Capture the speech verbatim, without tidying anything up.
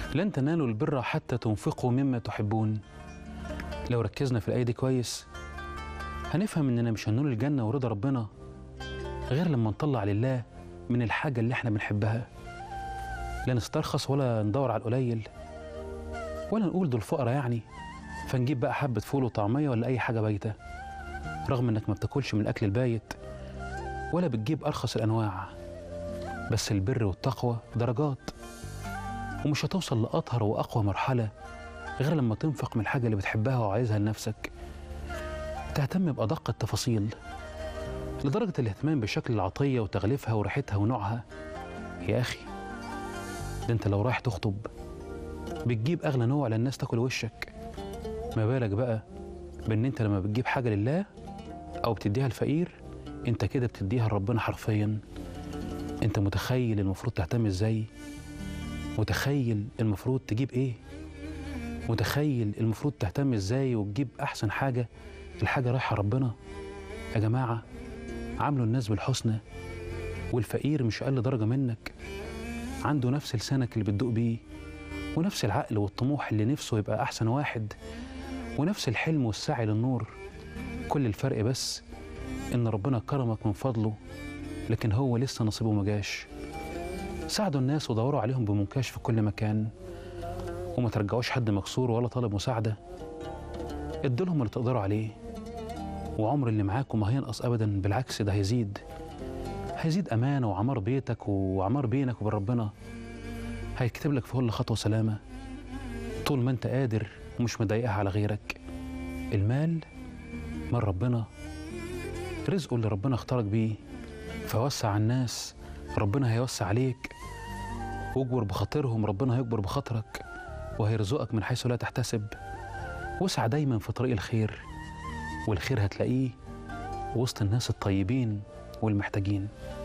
لن تنالوا البر حتى تنفقوا مما تحبون. لو ركزنا في الآية دي كويس هنفهم إننا مش هننول الجنة ورضا ربنا غير لما نطلع لله من الحاجة اللي احنا بنحبها. لا نسترخص ولا ندور على القليل ولا نقول دول فقراء يعني فنجيب بقى حبة فول وطعمية ولا أي حاجة بايتة، رغم إنك ما بتاكلش من الأكل البايت ولا بتجيب أرخص الأنواع. بس البر والتقوى درجات، ومش هتوصل لأطهر وأقوى مرحلة غير لما تنفق من الحاجة اللي بتحبها وعايزها لنفسك، تهتم بأدق التفاصيل لدرجة الاهتمام بشكل العطية وتغليفها وريحتها ونوعها. يا أخي ده أنت لو رايح تخطب بتجيب أغلى نوع للناس تاكل وشك، ما بالك بقى بأن أنت لما بتجيب حاجة لله أو بتديها الفقير أنت كده بتديها لربنا حرفيا. أنت متخيل المفروض تهتم إزاي؟ متخيل المفروض تجيب إيه؟ متخيل المفروض تهتم إزاي وتجيب أحسن حاجة؟ الحاجة رايحة ربنا. يا جماعة عاملوا الناس بالحسنى، والفقير مش أقل درجة منك، عنده نفس لسانك اللي بتدوق بيه ونفس العقل والطموح اللي نفسه يبقى أحسن واحد ونفس الحلم والسعي للنور. كل الفرق بس إن ربنا كرمك من فضله لكن هو لسه نصيبه مجاش. ساعدوا الناس ودوروا عليهم بمنكاش في كل مكان، وما ترجعوش حد مكسور ولا طالب مساعدة. ادولهم اللي تقدروا عليه، وعمر اللي معاكم ما هينقص أبدا، بالعكس ده هيزيد هيزيد أمانة وعمار بيتك وعمار بينك وبين ربنا. هيكتب لك في كل خطوة سلامة طول ما أنت قادر ومش مضايقها على غيرك. المال من ربنا، رزقه اللي ربنا اختارك بيه، فوسع على الناس ربنا هيوسع عليك، واجبر بخاطرهم ربنا هيجبر بخاطرك وهيرزقك من حيث لا تحتسب. واسعى دايما في طريق الخير، والخير هتلاقيه وسط الناس الطيبين والمحتاجين.